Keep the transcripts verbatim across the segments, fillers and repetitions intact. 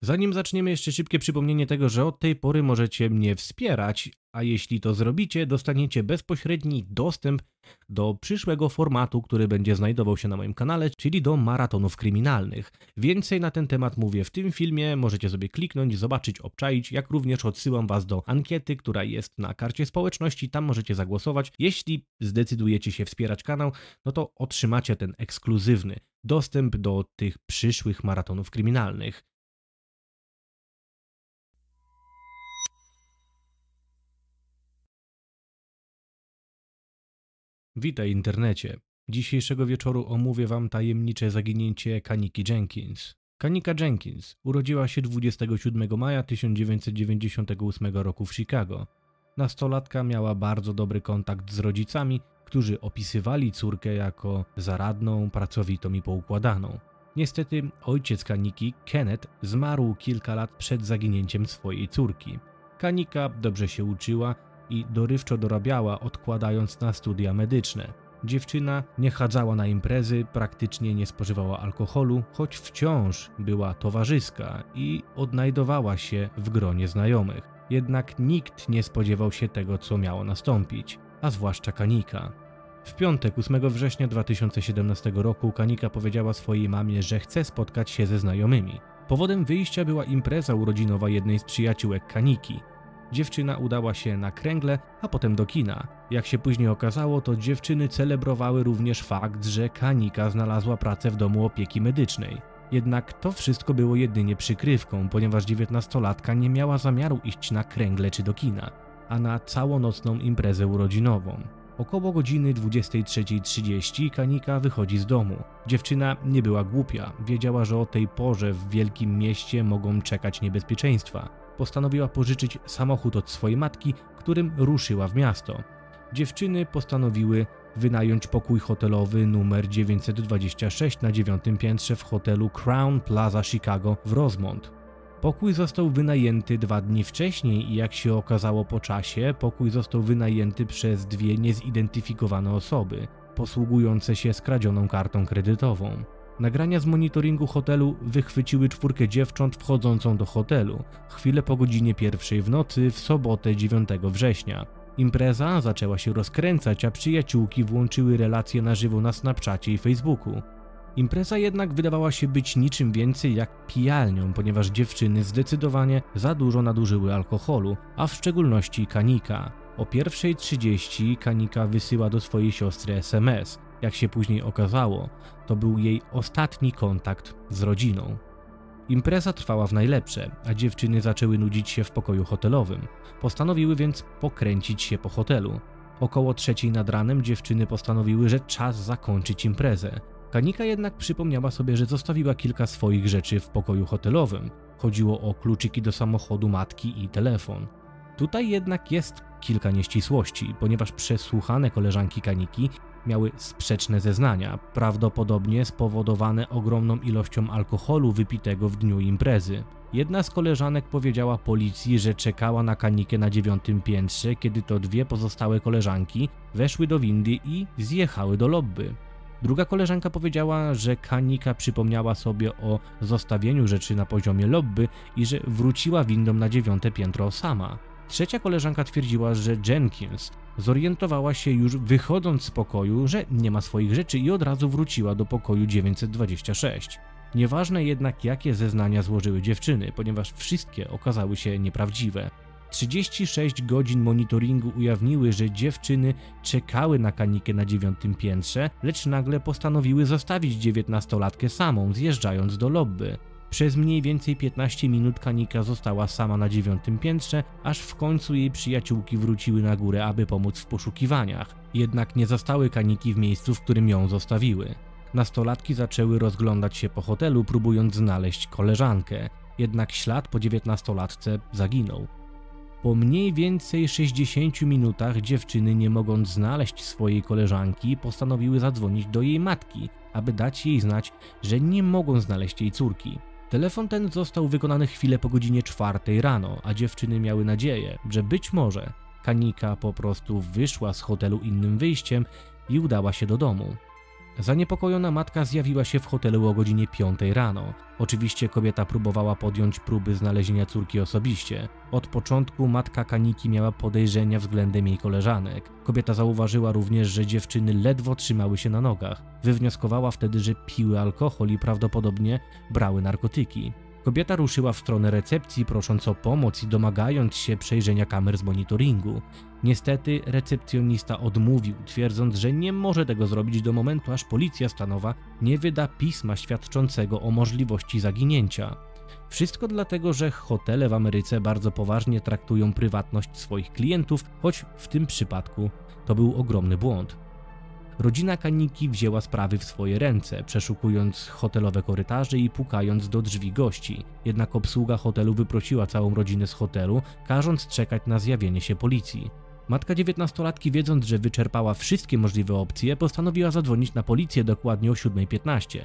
Zanim zaczniemy, jeszcze szybkie przypomnienie tego, że od tej pory możecie mnie wspierać, a jeśli to zrobicie, dostaniecie bezpośredni dostęp do przyszłego formatu, który będzie znajdował się na moim kanale, czyli do maratonów kryminalnych. Więcej na ten temat mówię w tym filmie, możecie sobie kliknąć, zobaczyć, obczaić, jak również odsyłam was do ankiety, która jest na karcie społeczności, tam możecie zagłosować. Jeśli zdecydujecie się wspierać kanał, no to otrzymacie ten ekskluzywny dostęp do tych przyszłych maratonów kryminalnych. Witaj internecie. Dzisiejszego wieczoru omówię wam tajemnicze zaginięcie Kaniki Jenkins. Kanika Jenkins urodziła się dwudziestego siódmego maja tysiąc dziewięćset dziewięćdziesiątego ósmego roku w Chicago. Nastolatka miała bardzo dobry kontakt z rodzicami, którzy opisywali córkę jako zaradną, pracowitą i poukładaną. Niestety ojciec Kaniki, Kenneth, zmarł kilka lat przed zaginięciem swojej córki. Kanika dobrze się uczyła i dorywczo dorabiała, odkładając na studia medyczne. Dziewczyna nie chadzała na imprezy, praktycznie nie spożywała alkoholu, choć wciąż była towarzyska i odnajdowała się w gronie znajomych. Jednak nikt nie spodziewał się tego, co miało nastąpić, a zwłaszcza Kanika. W piątek, ósmego września dwa tysiące siedemnastego roku, Kanika powiedziała swojej mamie, że chce spotkać się ze znajomymi. Powodem wyjścia była impreza urodzinowa jednej z przyjaciółek Kaniki. Dziewczyna udała się na kręgle, a potem do kina. Jak się później okazało, to dziewczyny celebrowały również fakt, że Kanika znalazła pracę w domu opieki medycznej. Jednak to wszystko było jedynie przykrywką, ponieważ dziewiętnastolatka nie miała zamiaru iść na kręgle czy do kina, a na całonocną imprezę urodzinową. Około godziny dwudziestej trzeciej trzydzieści Kanika wychodzi z domu. Dziewczyna nie była głupia, wiedziała, że o tej porze w wielkim mieście mogą czekać niebezpieczeństwa. Postanowiła pożyczyć samochód od swojej matki, którym ruszyła w miasto. Dziewczyny postanowiły wynająć pokój hotelowy numer dziewięćset dwadzieścia sześć na dziewiątym piętrze w hotelu Crown Plaza Chicago w Rosemont. Pokój został wynajęty dwa dni wcześniej i jak się okazało po czasie, pokój został wynajęty przez dwie niezidentyfikowane osoby, posługujące się skradzioną kartą kredytową. Nagrania z monitoringu hotelu wychwyciły czwórkę dziewcząt wchodzącą do hotelu, chwilę po godzinie pierwszej w nocy w sobotę dziewiątego września. Impreza zaczęła się rozkręcać, a przyjaciółki włączyły relacje na żywo na Snapchacie i Facebooku. Impreza jednak wydawała się być niczym więcej jak pijalnią, ponieważ dziewczyny zdecydowanie za dużo nadużyły alkoholu, a w szczególności Kanika. O pierwszej trzydzieści Kanika wysyła do swojej siostry es em es. Jak się później okazało, to był jej ostatni kontakt z rodziną. Impreza trwała w najlepsze, a dziewczyny zaczęły nudzić się w pokoju hotelowym. Postanowiły więc pokręcić się po hotelu. Około trzeciej nad ranem dziewczyny postanowiły, że czas zakończyć imprezę. Kanika jednak przypomniała sobie, że zostawiła kilka swoich rzeczy w pokoju hotelowym. Chodziło o kluczyki do samochodu matki i telefon. Tutaj jednak jest kilka nieścisłości, ponieważ przesłuchane koleżanki Kaniki miały sprzeczne zeznania, prawdopodobnie spowodowane ogromną ilością alkoholu wypitego w dniu imprezy. Jedna z koleżanek powiedziała policji, że czekała na Kanikę na dziewiątym piętrze, kiedy to dwie pozostałe koleżanki weszły do windy i zjechały do lobby. Druga koleżanka powiedziała, że Kanika przypomniała sobie o zostawieniu rzeczy na poziomie lobby i że wróciła windą na dziewiąte piętro sama. Trzecia koleżanka twierdziła, że Jenkins zorientowała się już wychodząc z pokoju, że nie ma swoich rzeczy i od razu wróciła do pokoju dziewięćset dwadzieścia sześć. Nieważne jednak, jakie zeznania złożyły dziewczyny, ponieważ wszystkie okazały się nieprawdziwe. trzydzieści sześć godzin monitoringu ujawniły, że dziewczyny czekały na Kanikę na dziewiątym piętrze, lecz nagle postanowiły zostawić dziewiętnastolatkę samą, zjeżdżając do lobby. Przez mniej więcej piętnaście minut Kanika została sama na dziewiątym piętrze, aż w końcu jej przyjaciółki wróciły na górę, aby pomóc w poszukiwaniach. Jednak nie zastały Kaniki w miejscu, w którym ją zostawiły. Nastolatki zaczęły rozglądać się po hotelu, próbując znaleźć koleżankę. Jednak ślad po dziewiętnastolatce zaginął. Po mniej więcej sześćdziesięciu minutach dziewczyny, nie mogąc znaleźć swojej koleżanki, postanowiły zadzwonić do jej matki, aby dać jej znać, że nie mogą znaleźć jej córki. Telefon ten został wykonany chwilę po godzinie czwartej rano, a dziewczyny miały nadzieję, że być może Kanika po prostu wyszła z hotelu innym wyjściem i udała się do domu. Zaniepokojona matka zjawiła się w hotelu o godzinie piątej rano. Oczywiście kobieta próbowała podjąć próby znalezienia córki osobiście. Od początku matka Kaniki miała podejrzenia względem jej koleżanek. Kobieta zauważyła również, że dziewczyny ledwo trzymały się na nogach. Wywnioskowała wtedy, że piły alkohol i prawdopodobnie brały narkotyki. Kobieta ruszyła w stronę recepcji, prosząc o pomoc i domagając się przejrzenia kamer z monitoringu. Niestety recepcjonista odmówił, twierdząc, że nie może tego zrobić do momentu, aż policja stanowa nie wyda pisma świadczącego o możliwości zaginięcia. Wszystko dlatego, że hotele w Ameryce bardzo poważnie traktują prywatność swoich klientów, choć w tym przypadku to był ogromny błąd. Rodzina Kaniki wzięła sprawy w swoje ręce, przeszukując hotelowe korytarze i pukając do drzwi gości. Jednak obsługa hotelu wyprosiła całą rodzinę z hotelu, każąc czekać na zjawienie się policji. Matka dziewiętnastolatki, wiedząc, że wyczerpała wszystkie możliwe opcje, postanowiła zadzwonić na policję dokładnie o siódma piętnaście.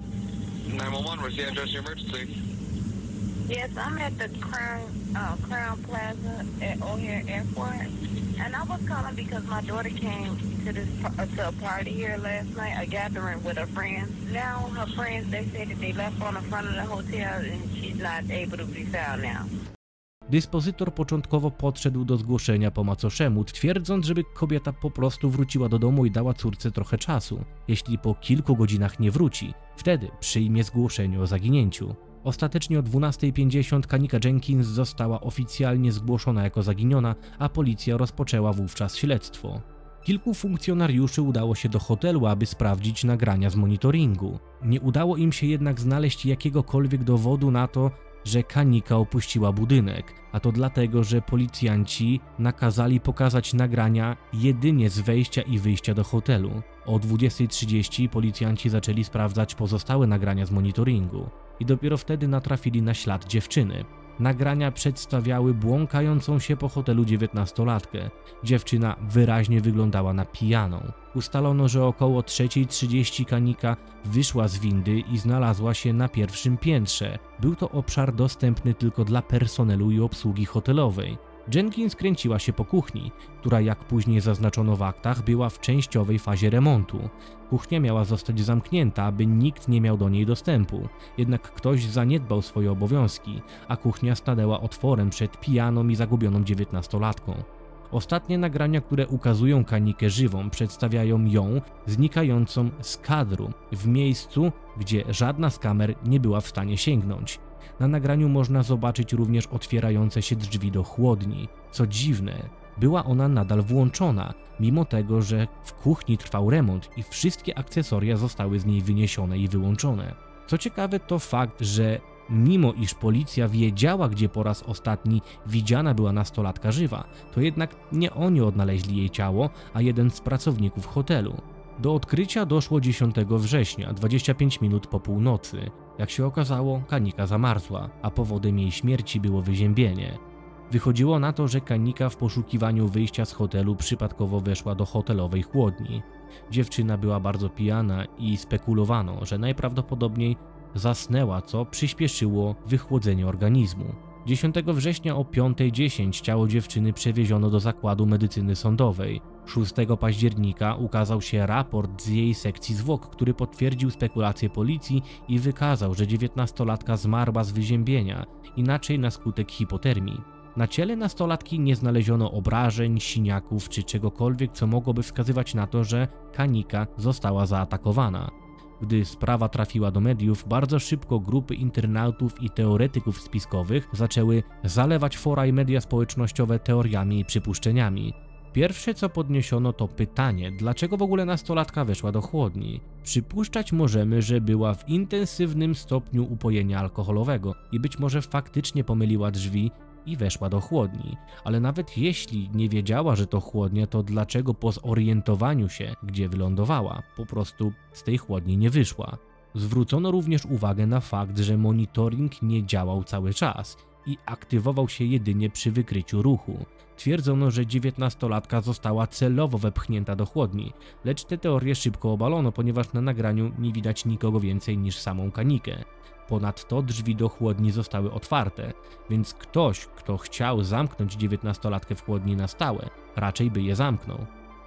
Yes, I'm at the Crown, uh, Crown Plaza at O'Hare Airport, and I was calling because my daughter came to this uh, to a party here last night, a gathering with her friends. Now her friends, they say that they left on the front of the hotel and she's not able to be found now. Dyspozytor początkowo podszedł do zgłoszenia po macoszemu, twierdząc, żeby kobieta po prostu wróciła do domu i dała córce trochę czasu. Jeśli po kilku godzinach nie wróci, wtedy przyjmie zgłoszenie o zaginięciu. Ostatecznie o dwunastej pięćdziesiąt Kanika Jenkins została oficjalnie zgłoszona jako zaginiona, a policja rozpoczęła wówczas śledztwo. Kilku funkcjonariuszy udało się do hotelu, aby sprawdzić nagrania z monitoringu. Nie udało im się jednak znaleźć jakiegokolwiek dowodu na to, że Kanika opuściła budynek, a to dlatego, że policjanci nakazali pokazać nagrania jedynie z wejścia i wyjścia do hotelu. O dwudziestej trzydzieści policjanci zaczęli sprawdzać pozostałe nagrania z monitoringu i dopiero wtedy natrafili na ślad dziewczyny. Nagrania przedstawiały błąkającą się po hotelu dziewiętnastolatkę. Dziewczyna wyraźnie wyglądała na pijaną. Ustalono, że około trzeciej trzydzieści Kanika wyszła z windy i znalazła się na pierwszym piętrze. Był to obszar dostępny tylko dla personelu i obsługi hotelowej. Jenkins kręciła się po kuchni, która, jak później zaznaczono w aktach, była w częściowej fazie remontu. Kuchnia miała zostać zamknięta, aby nikt nie miał do niej dostępu. Jednak ktoś zaniedbał swoje obowiązki, a kuchnia stanęła otworem przed pijaną i zagubioną dziewiętnastolatką. Ostatnie nagrania, które ukazują Kanikę żywą, przedstawiają ją znikającą z kadru, w miejscu, gdzie żadna z kamer nie była w stanie sięgnąć. Na nagraniu można zobaczyć również otwierające się drzwi do chłodni. Co dziwne, była ona nadal włączona, mimo tego, że w kuchni trwał remont i wszystkie akcesoria zostały z niej wyniesione i wyłączone. Co ciekawe, to fakt, że mimo iż policja wiedziała, gdzie po raz ostatni widziana była nastolatka żywa, to jednak nie oni odnaleźli jej ciało, a jeden z pracowników hotelu. Do odkrycia doszło dziesiątego września, dwadzieścia pięć minut po północy. Jak się okazało, Kanika zamarzła, a powodem jej śmierci było wyziębienie. Wychodziło na to, że Kanika w poszukiwaniu wyjścia z hotelu przypadkowo weszła do hotelowej chłodni. Dziewczyna była bardzo pijana i spekulowano, że najprawdopodobniej zasnęła, co przyspieszyło wychłodzenie organizmu. dziesiątego września o piątej dziesięć ciało dziewczyny przewieziono do zakładu medycyny sądowej. szóstego października ukazał się raport z jej sekcji zwłok, który potwierdził spekulacje policji i wykazał, że dziewiętnastolatka zmarła z wyziębienia, inaczej na skutek hipotermii. Na ciele nastolatki nie znaleziono obrażeń, siniaków czy czegokolwiek, co mogłoby wskazywać na to, że Kanika została zaatakowana. Gdy sprawa trafiła do mediów, bardzo szybko grupy internautów i teoretyków spiskowych zaczęły zalewać fora i media społecznościowe teoriami i przypuszczeniami. Pierwsze, co podniesiono, to pytanie, dlaczego w ogóle nastolatka weszła do chłodni. Przypuszczać możemy, że była w intensywnym stopniu upojenia alkoholowego i być może faktycznie pomyliła drzwi i weszła do chłodni. Ale nawet jeśli nie wiedziała, że to chłodnia, to dlaczego po zorientowaniu się, gdzie wylądowała, po prostu z tej chłodni nie wyszła. Zwrócono również uwagę na fakt, że monitoring nie działał cały czas i aktywował się jedynie przy wykryciu ruchu. Twierdzono, że dziewiętnastolatka została celowo wepchnięta do chłodni, lecz te teorie szybko obalono, ponieważ na nagraniu nie widać nikogo więcej niż samą Kanikę. Ponadto drzwi do chłodni zostały otwarte, więc ktoś, kto chciał zamknąć dziewiętnastolatkę w chłodni na stałe, raczej by je zamknął.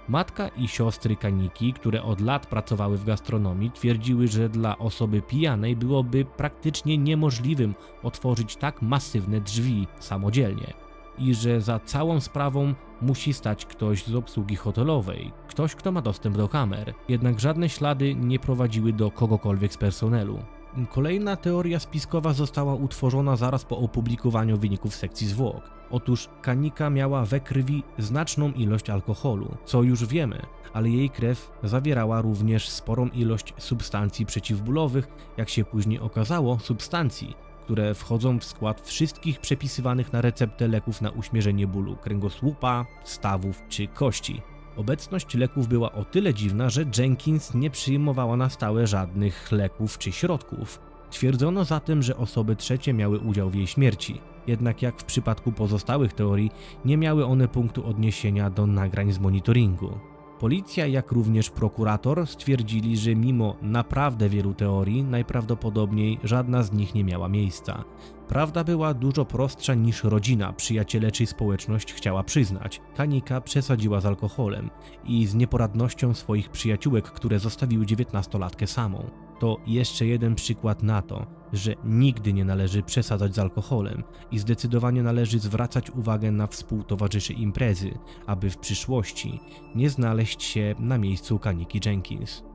Matka i siostry Kaniki, które od lat pracowały w gastronomii, twierdziły, że dla osoby pijanej byłoby praktycznie niemożliwym otworzyć tak masywne drzwi samodzielnie i że za całą sprawą musi stać ktoś z obsługi hotelowej, ktoś, kto ma dostęp do kamer. Jednak żadne ślady nie prowadziły do kogokolwiek z personelu. Kolejna teoria spiskowa została utworzona zaraz po opublikowaniu wyników sekcji zwłok. Otóż Kanika miała we krwi znaczną ilość alkoholu, co już wiemy, ale jej krew zawierała również sporą ilość substancji przeciwbólowych, jak się później okazało, substancji, które wchodzą w skład wszystkich przepisywanych na receptę leków na uśmierzenie bólu kręgosłupa, stawów czy kości. Obecność leków była o tyle dziwna, że Jenkins nie przyjmowała na stałe żadnych leków czy środków. Twierdzono zatem, że osoby trzecie miały udział w jej śmierci, jednak jak w przypadku pozostałych teorii, nie miały one punktu odniesienia do nagrań z monitoringu. Policja, jak również prokurator stwierdzili, że mimo naprawdę wielu teorii, najprawdopodobniej żadna z nich nie miała miejsca. Prawda była dużo prostsza niż rodzina, przyjaciele czy społeczność chciała przyznać. Kanika przesadziła z alkoholem i z nieporadnością swoich przyjaciółek, które zostawiły dziewiętnastolatkę samą. To jeszcze jeden przykład na to, że nigdy nie należy przesadzać z alkoholem i zdecydowanie należy zwracać uwagę na współtowarzyszy imprezy, aby w przyszłości nie znaleźć się na miejscu Kaniki Jenkins.